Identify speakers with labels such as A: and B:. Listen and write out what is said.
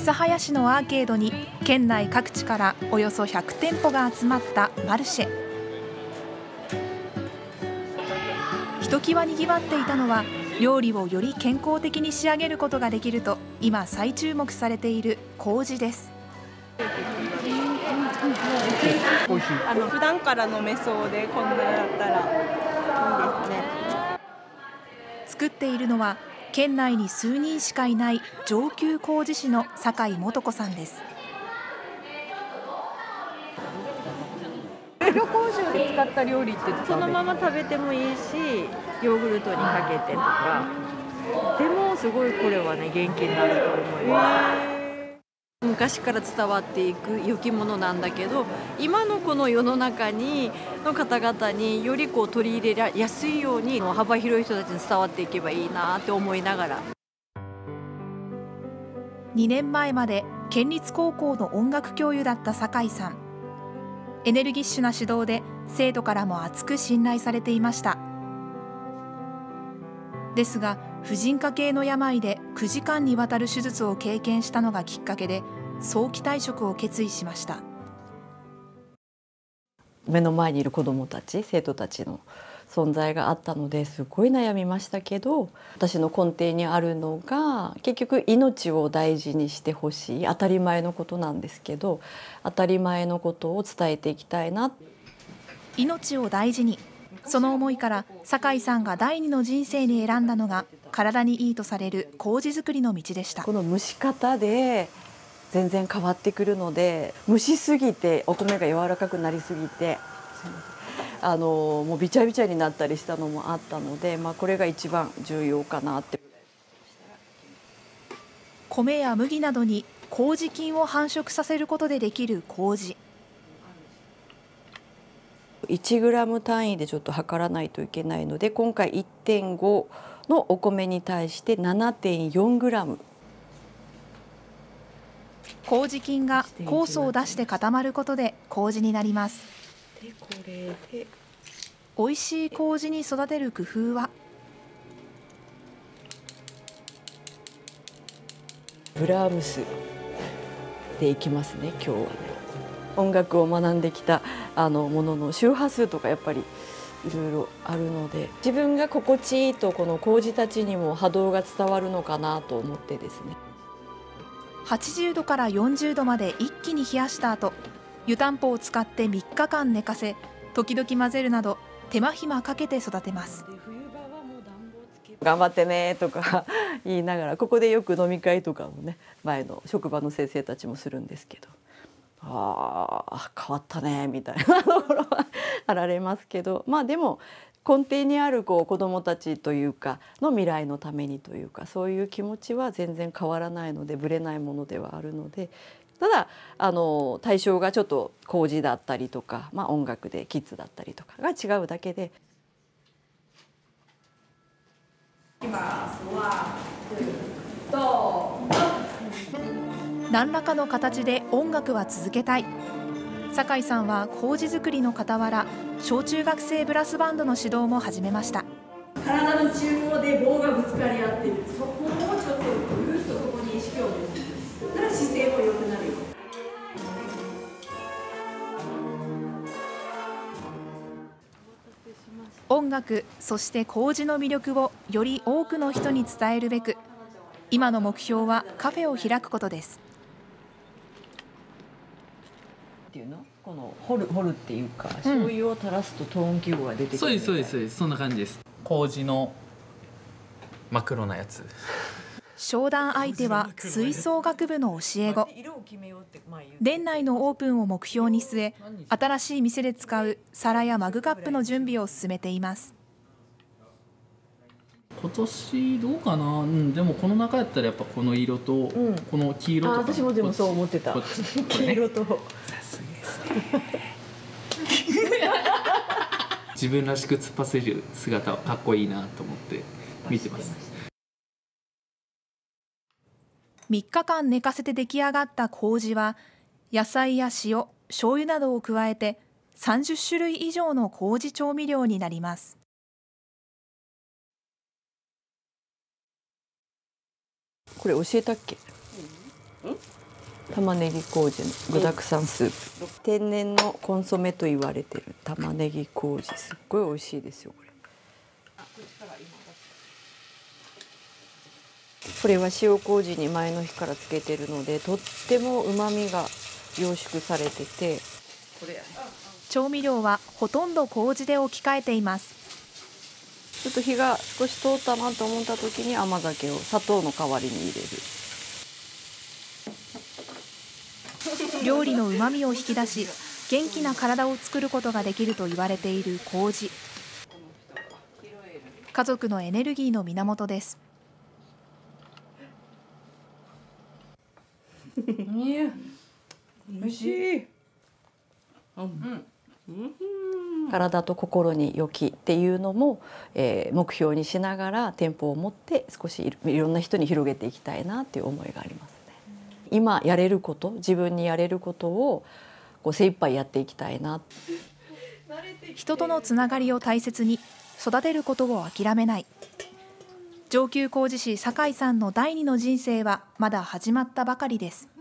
A: 諫早市のアーケードに県内各地からおよそ100店舗が集まったマルシェ。ひときわにぎわっていたのは、料理をより健康的に仕上げることができると今再注目されている麹です。
B: 普段から飲めそうで、こんなだったらいいですね。
A: 作っているのは県内に数人しかいない上級麹師の酒井素子さんです。
C: 黒麹を使った料理って
B: そのまま食べてもいいし、ヨーグルトにかけてとか。でもすごいこれはね、元気になると思います。昔から伝わっていく良きものなんだけど、今のこの世の中の方々により取り入れやすいように幅広い人たちに伝わっていけばいいなって思いながら。
A: 2年前まで県立高校の音楽教諭だった酒井さん。エネルギッシュな指導で生徒からも厚く信頼されていました。ですが婦人科系の病で9時間にわたる手術を経験したのがきっかけで早期退職を決意しました。
D: 目の前にいる子どもたち、生徒たちの存在があったのですごい悩みましたけど、私の根底にあるのが結局命を大事にしてほしい、当たり前のことなんですけど、当たり前のことを伝えていきたいな。
A: 命を大事に、その思いから酒井さんが第二の人生に選んだのが体にいいとされる麹作りの道でした。
D: この蒸し方で全然変わってくるので、蒸しすぎてお米が柔らかくなりすぎてもうびちゃびちゃになったりしたのもあったので、これが一番重要かなって。
A: 米や麦などに麹菌を繁殖させることでできる麹。
D: 1グラム単位でちょっと測らないといけないので、今回 1.5 のお米に対して 7.4 グラム。
A: 麹菌が酵素を出して固まることで麹になります。
D: でこれで
A: 美味しい麹に育てる工夫は。
D: ブラームスでいきますね。今日はね、音楽を学んできたものの周波数とかやっぱりいろいろあるので、自分が心地いいとこの麹たちにも波動が伝わるのかなと思ってですね。
A: 80度から40度まで一気に冷やした後、湯たんぽを使って3日間寝かせ、時々混ぜるなど手間暇かけて育てます。
D: 頑張ってねとか言いながら、ここでよく飲み会とかもね、前の職場の先生たちもするんですけど、ああ変わったねみたいなところはあられますけど、でも根底にある子どもたちというかの未来のためにというか、そういう気持ちは全然変わらないので、ぶれないものではあるので、ただ対象がちょっと麹だったりとか、音楽でキッズだったりとかが違うだけで。
A: 何らかの形で音楽は続けたい。酒井さんは麹作りの傍ら、小中学生ブラスバンドの指導も始めました。
D: 体の中央で棒がぶつかり合っている、そこをちょっとぐっとそこに意識を持っていく。そしたら姿勢も良くなるよ。
A: 音楽、そして麹の魅力をより多くの人に伝えるべく、今の目標はカフェを開くことです。
D: っていうの、この掘るっていうか、醤油を垂らすとトーン記号が出てくる。
E: そうですそうですそうです、そんな感じです。麹のマクロなやつ。
A: 商談相手は吹奏楽部の教え子。年内のオープンを目標に据え、新しい店で使う皿やマグカップの準備を進めています。
E: 今年どうかな、でもこの中やったらやっぱこの色と、この黄色とか。
D: 私もでもそう思ってた。黄色と。
E: さすがですね。自分らしく突っ走る姿はかっこいいなと思って見てます。
A: 3日間寝かせて出来上がった麹は、野菜や塩、醤油などを加えて30種類以上の麹調味料になります。
D: これ教えたっけ？ 玉ねぎ麹の具沢山スープ、天然のコンソメと言われてる玉ねぎ麹、すっごい美味しいですよこれ。これは塩麹に前の日からつけてるので、とっても旨味が凝縮されてて、
A: 調味料はほとんど麹で置き換えています。
D: ちょっと火が少し通ったなと思った時に甘酒を砂糖の代わりに入れる。
A: 料理の旨味を引き出し、元気な体を作ることができると言われている麹。家族のエネルギーの源です。
D: 美味しい。体と心に良きっていうのも、目標にしながら店舗を持って少しいろんな人に広げていきたいなっていう思いがありますね。今やれること、自分にやれることを精一杯やっていきたいな。
A: 人とのつながりを大切に育てることを諦めない。上級麹師酒井さんの第二の人生はまだ始まったばかりです。